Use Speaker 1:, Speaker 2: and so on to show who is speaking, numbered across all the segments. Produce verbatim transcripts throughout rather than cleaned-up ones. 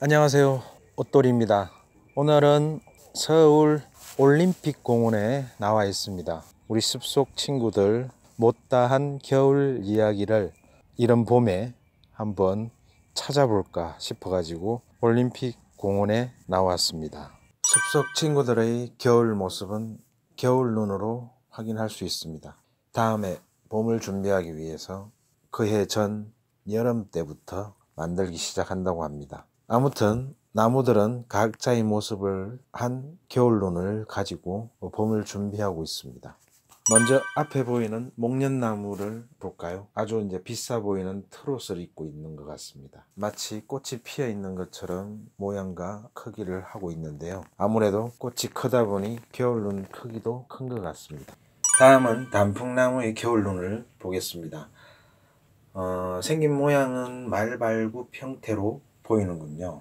Speaker 1: 안녕하세요, 옷돌이입니다. 오늘은 서울 올림픽공원에 나와 있습니다. 우리 숲속 친구들 못다한 겨울 이야기를 이른 봄에 한번 찾아볼까 싶어 가지고 올림픽공원에 나왔습니다. 숲속 친구들의 겨울 모습은 겨울 눈으로 확인할 수 있습니다. 다음에 봄을 준비하기 위해서 그해 전 여름 때부터 만들기 시작한다고 합니다. 아무튼 나무들은 각자의 모습을 한 겨울눈을 가지고 봄을 준비하고 있습니다. 먼저 앞에 보이는 목련나무를 볼까요? 아주 이제 비싸 보이는 트롯을 입고 있는 것 같습니다. 마치 꽃이 피어 있는 것처럼 모양과 크기를 하고 있는데요. 아무래도 꽃이 크다 보니 겨울눈 크기도 큰 것 같습니다. 다음은 단풍나무의 겨울눈을 보겠습니다. 어, 생긴 모양은 말발굽 형태로 보이는군요.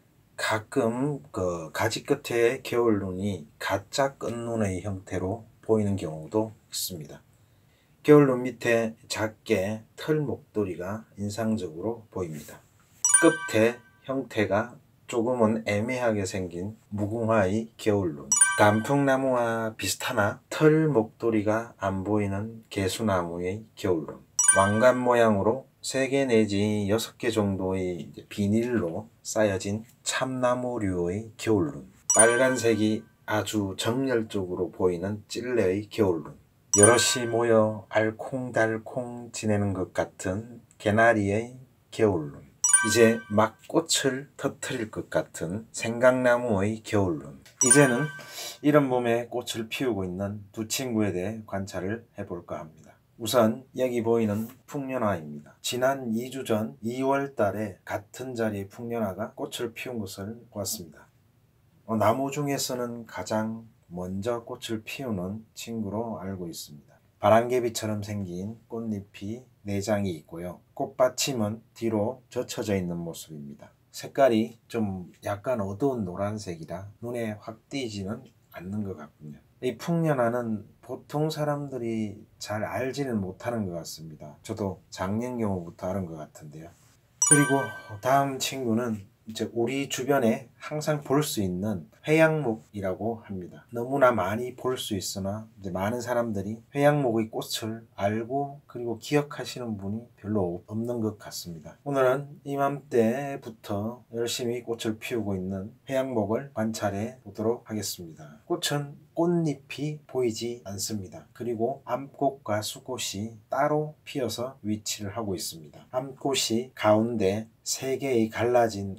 Speaker 1: 가끔 그 가지 끝에 겨울눈이 가짜 끝눈의 형태로 보이는 경우도 있습니다. 겨울눈 밑에 작게 털 목도리가 인상적으로 보입니다. 끝에 형태가 조금은 애매하게 생긴 무궁화의 겨울눈. 단풍나무와 비슷하나 털 목도리가 안 보이는 개수나무의 겨울눈. 왕관 모양으로 세 개 내지 여섯 개 정도의 비닐로 쌓여진 참나무류의 겨울눈. 빨간색이 아주 정열적으로 보이는 찔레의 겨울눈. 여럿이 모여 알콩달콩 지내는 것 같은 개나리의 겨울눈. 이제 막 꽃을 터뜨릴 것 같은 생강나무의 겨울눈. 이제는 이런 봄에 꽃을 피우고 있는 두 친구에 대해 관찰을 해볼까 합니다. 우선 여기 보이는 풍년화입니다. 지난 이 주 전 이월 달에 같은 자리에 풍년화가 꽃을 피운 것을 보았습니다. 어, 나무 중에서는 가장 먼저 꽃을 피우는 친구로 알고 있습니다. 바람개비처럼 생긴 꽃잎이 네 장이 있고요. 꽃받침은 뒤로 젖혀져 있는 모습입니다. 색깔이 좀 약간 어두운 노란색이라 눈에 확 띄지는 않는 것 같군요. 이 풍년화는 보통 사람들이 잘 알지는 못하는 것 같습니다. 저도 작년경부터 아는 것 같은데요. 그리고 다음 친구는 이제 우리 주변에 항상 볼 수 있는 회양목이라고 합니다. 너무나 많이 볼 수 있으나 이제 많은 사람들이 회양목의 꽃을 알고 그리고 기억하시는 분이 별로 없는 것 같습니다. 오늘은 이맘때부터 열심히 꽃을 피우고 있는 회양목을 관찰해 보도록 하겠습니다. 꽃은 꽃잎이 보이지 않습니다. 그리고 암꽃과 수꽃이 따로 피어서 위치를 하고 있습니다. 암꽃이 가운데 세 개의 갈라진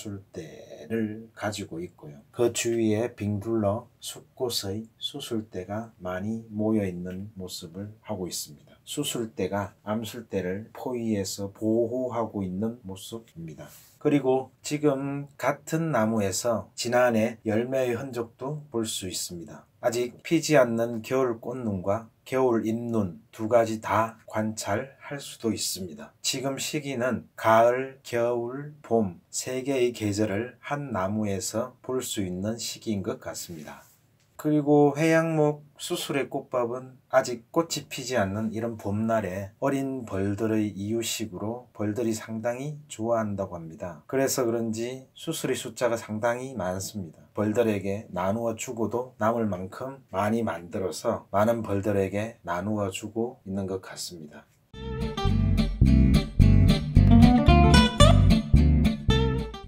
Speaker 1: 암술대를 가지고 있고요. 그 주위에 빙둘러 수꽃의 수술대가 많이 모여있는 모습을 하고 있습니다. 수술대가 암술대를 포위해서 보호하고 있는 모습입니다. 그리고 지금 같은 나무에서 지난해 열매의 흔적도 볼 수 있습니다. 아직 피지 않는 겨울 꽃눈과 겨울 잎눈 두 가지 다 관찰할 수도 있습니다. 지금 시기는 가을, 겨울, 봄 세 개의 계절을 한 나무에서 볼 수 있는 시기인 것 같습니다. 그리고 회양목 수술의 꽃밥은 아직 꽃이 피지 않는 이런 봄날에 어린 벌들의 이유식으로 벌들이 상당히 좋아한다고 합니다. 그래서 그런지 수술의 숫자가 상당히 많습니다. 벌들에게 나누어 주고도 남을 만큼 많이 만들어서 많은 벌들에게 나누어 주고 있는 것 같습니다.